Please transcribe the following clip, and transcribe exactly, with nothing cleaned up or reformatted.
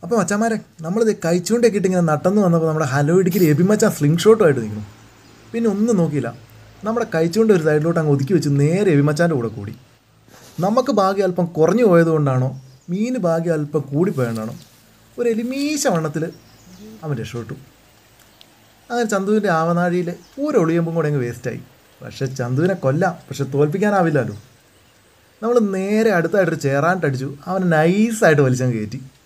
അപ്പോൾ മച്ചാമാരെ നമ്മളിത് കഴിച്ചുകൊണ്ടൊക്കെ ഇട്ട് ഇങ്ങനെ നട്ടെന്ന് വന്നപ്പോൾ നമ്മുടെ ഹലോ ഇടുക്കിൽ എബിമച്ചാൻ സ്ലിംഗ് ഷോട്ടുമായിട്ട് നിൽക്കുന്നു. പിന്നെ ഒന്നും നോക്കിയില്ല, നമ്മുടെ കഴിച്ചുകൊണ്ട് ഒരു സൈഡിലോട്ട് അങ്ങ് ഒതുക്കി വെച്ച് നേരെ എബിമച്ചാൻ്റെ കൂടെ കൂടി. നമുക്ക് ഭാഗ്യം അല്പം കുറഞ്ഞു പോയതുകൊണ്ടാണോ മീൻ ഭാഗ്യം അല്പം കൂടിപ്പോയതുകൊണ്ടാണോ ഒരു എലിമീശ വണ്ണത്തിൽ അവൻ രക്ഷപ്പെട്ടു. അങ്ങനെ ചന്തുവിൻ്റെ ആവനാഴിയിൽ ഒരൊളിയമ്പും കൂടെ അങ്ങ് വേസ്റ്റായി. പക്ഷേ ചന്തുവിനെ കൊല്ലാം, പക്ഷെ തോൽപ്പിക്കാനാവില്ലല്ലോ. നമ്മൾ നേരെ അടുത്തായിട്ടൊരു ചേറാനിട്ടടിച്ചു, അവനെ നൈസായിട്ട് വലിച്ചങ്ങ് കയറ്റി.